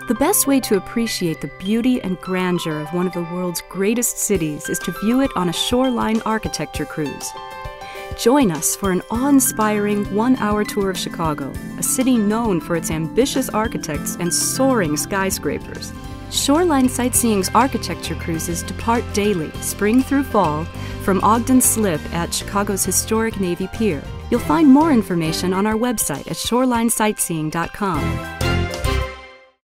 The best way to appreciate the beauty and grandeur of one of the world's greatest cities is to view it on a shoreline architecture cruise. Join us for an awe-inspiring one-hour tour of Chicago, a city known for its ambitious architects and soaring skyscrapers. Shoreline Sightseeing's architecture cruises depart daily, spring through fall, from Ogden Slip at Chicago's historic Navy Pier. You'll find more information on our website at shorelinesightseeing.com.